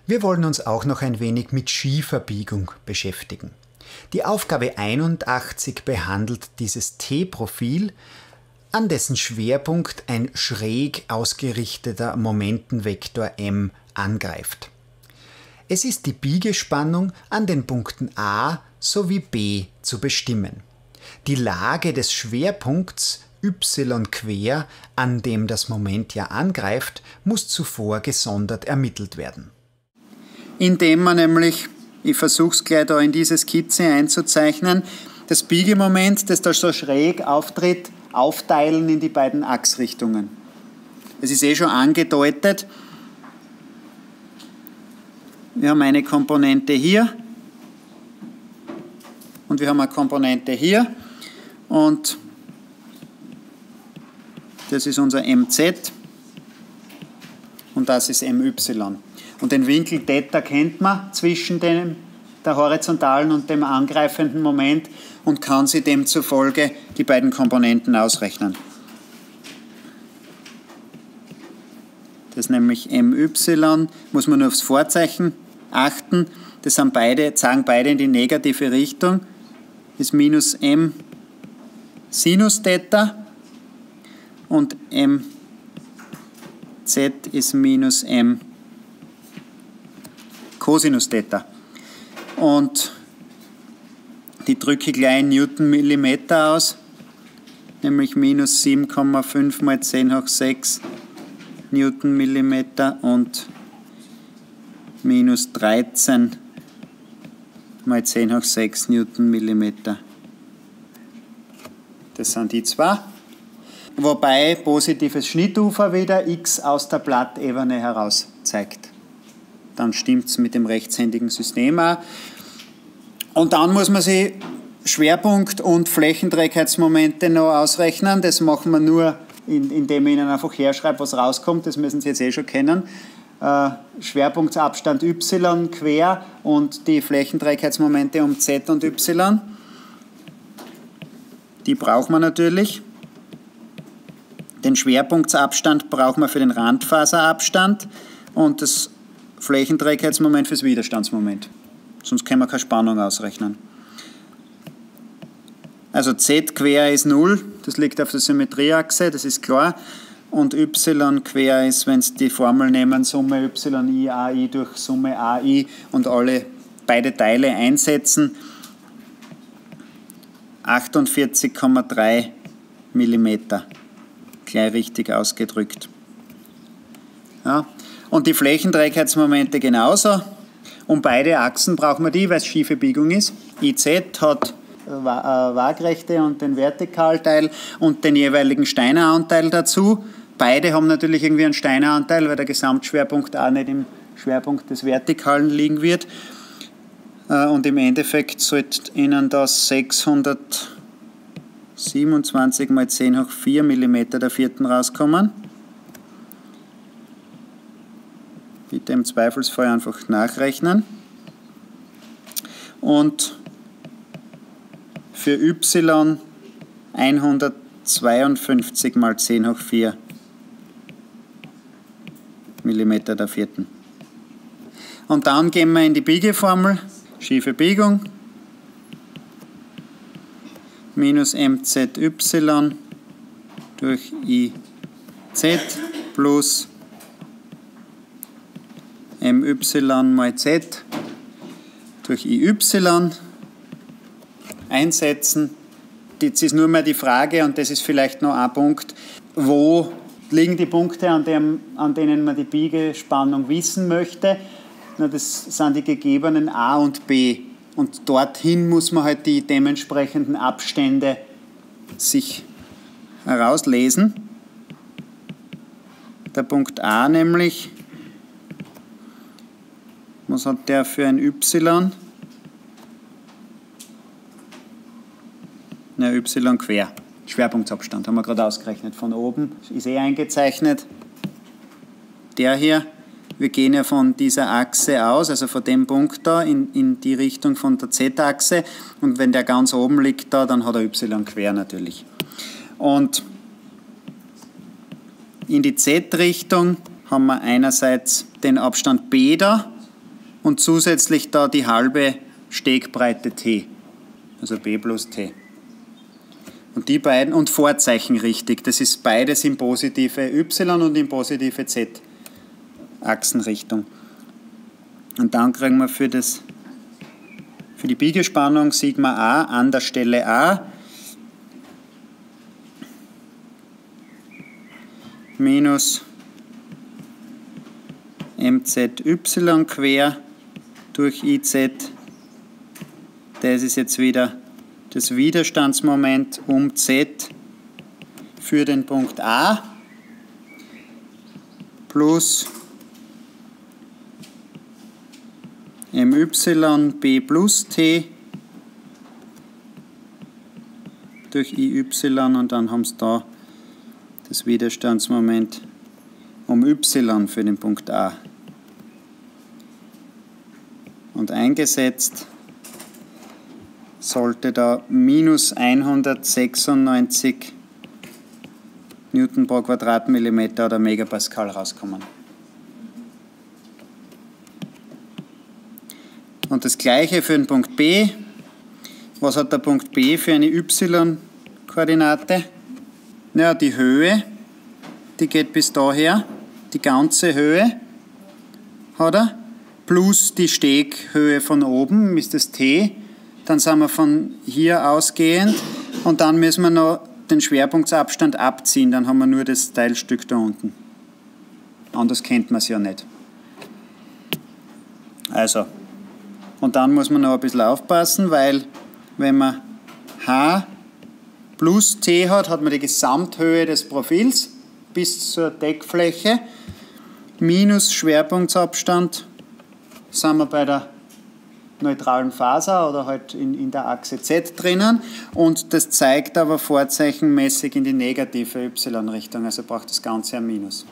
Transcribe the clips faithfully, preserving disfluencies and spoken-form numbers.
Wir wollen uns auch noch ein wenig mit Schieferbiegung beschäftigen. Die Aufgabe einundachtzig behandelt dieses T-Profil, an dessen Schwerpunkt ein schräg ausgerichteter Momentenvektor m angreift. Es ist die Biegespannung an den Punkten A sowie B zu bestimmen. Die Lage des Schwerpunkts y quer, an dem das Moment ja angreift, muss zuvor gesondert ermittelt werden. Indem man nämlich, ich versuche es gleich da in diese Skizze einzuzeichnen, das Biegemoment, das da so schräg auftritt, aufteilen in die beiden Achsrichtungen. Es ist eh schon angedeutet, wir haben eine Komponente hier und wir haben eine Komponente hier und das ist unser M Z und das ist M Y. Und den Winkel Theta kennt man zwischen dem, der horizontalen und dem angreifenden Moment und kann sie demzufolge die beiden Komponenten ausrechnen. Das ist nämlich M Y, muss man nur aufs Vorzeichen achten, das sind beide, zeigen beide in die negative Richtung, ist minus M Sinus Theta und M Z ist minus M Cosinus Theta. Und die drücke ich gleich in Newton-Millimeter aus, nämlich minus sieben Komma fünf mal zehn hoch sechs Newton-Millimeter und minus dreizehn mal zehn hoch sechs Newton-Millimeter. Das sind die zwei. Wobei positives Schnittufer wieder x aus der Blattebene heraus zeigt. Dann stimmt es mit dem rechtshändigen System auch. Und dann muss man sich Schwerpunkt- und Flächenträgheitsmomente noch ausrechnen. Das machen wir nur, indem ich Ihnen einfach herschreibe, was rauskommt. Das müssen Sie jetzt eh schon kennen. Äh, Schwerpunktabstand y quer und die Flächenträgheitsmomente um z und y. Die braucht man natürlich. Den Schwerpunktsabstand braucht man für den Randfaserabstand und das Flächenträgheitsmoment fürs Widerstandsmoment. Sonst können wir keine Spannung ausrechnen. Also z quer ist null, das liegt auf der Symmetrieachse, das ist klar. Und y quer ist, wenn Sie die Formel nehmen, Summe yi ai durch Summe ai und alle beide Teile einsetzen, achtundvierzig Komma drei Millimeter. Gleich richtig ausgedrückt. Ja. Und die Flächenträgheitsmomente genauso. Um beide Achsen brauchen wir die, weil es schiefe Biegung ist. I Z hat Waagrechte und den Vertikalteil und den jeweiligen Steiner-Anteil dazu. Beide haben natürlich irgendwie einen Steiner-Anteil, weil der Gesamtschwerpunkt auch nicht im Schwerpunkt des Vertikalen liegen wird. Und im Endeffekt sollte Ihnen das sechshundertsiebenundzwanzig mal zehn hoch vier Millimeter der vierten rauskommen. Bitte im Zweifelsfall einfach nachrechnen. Und für y hundertzweiundfünfzig mal zehn hoch vier Millimeter der vierten. Und dann gehen wir in die Biegeformel. Schiefe Biegung minus mzy durch I Z plus my mal z durch I Y einsetzen. Jetzt ist nur mehr die Frage, und das ist vielleicht noch ein Punkt, wo liegen die Punkte, an, dem, an denen man die Biegespannung wissen möchte. Na, das sind die gegebenen A und B. Und dorthin muss man halt die dementsprechenden Abstände sich herauslesen. Der Punkt A nämlich, was hat der für ein Y? Na, Y quer. Schwerpunktsabstand haben wir gerade ausgerechnet. Von oben ist eh eingezeichnet. Der hier. Wir gehen ja von dieser Achse aus, also von dem Punkt da, in, in die Richtung von der Z-Achse. Und wenn der ganz oben liegt da, dann hat er Y quer natürlich. Und in die Z-Richtung haben wir einerseits den Abstand B da, und zusätzlich da die halbe Stegbreite t, also b plus t. Und die beiden, und Vorzeichen richtig, das ist beides in positive y und in positive z Achsenrichtung. Und dann kriegen wir für, das, für die Biegespannung Sigma a an der Stelle a minus mzy quer durch iz. Das ist jetzt wieder das Widerstandsmoment um z für den Punkt A plus my b plus t durch iy und dann haben sie da das Widerstandsmoment um y für den Punkt A. Und eingesetzt sollte da minus hundertsechsundneunzig Newton pro Quadratmillimeter oder Megapascal rauskommen. Und das gleiche für den Punkt B. Was hat der Punkt B für eine y-Koordinate? Ja, die Höhe, die geht bis daher, die ganze Höhe hat er, plus die Steghöhe von oben ist das t. Dann sind wir von hier ausgehend und dann müssen wir noch den Schwerpunktsabstand abziehen, dann haben wir nur das Teilstück da unten. Anders kennt man es ja nicht. Also, und dann muss man noch ein bisschen aufpassen, weil wenn man h plus t hat, hat man die Gesamthöhe des Profils bis zur Deckfläche minus Schwerpunktsabstand, sind wir bei der neutralen Faser oder halt in, in der Achse Z drinnen und das zeigt aber vorzeichenmäßig in die negative y-Richtung, also braucht das Ganze ein Minus.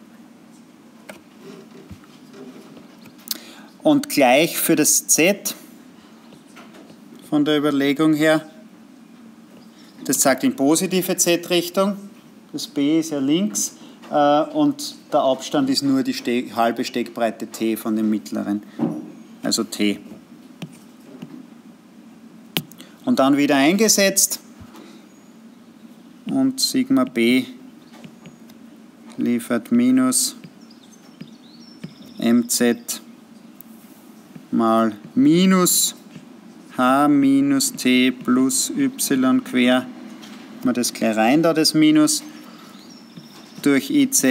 Und gleich für das Z von der Überlegung her, das zeigt in positive Z-Richtung, das B ist ja links äh, und der Abstand ist nur die Steg, halbe Stegbreite t von dem mittleren, also t. Und dann wieder eingesetzt und Sigma b liefert minus mz mal minus h minus t plus y quer, machen wir das gleich rein da, das Minus, durch iz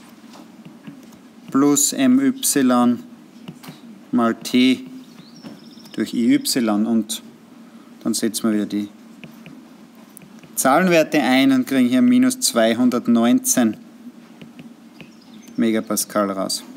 plus my mal t durch iy und dann setzen wir wieder die Zahlenwerte ein und kriegen hier minus zweihundertneunzehn Megapascal raus.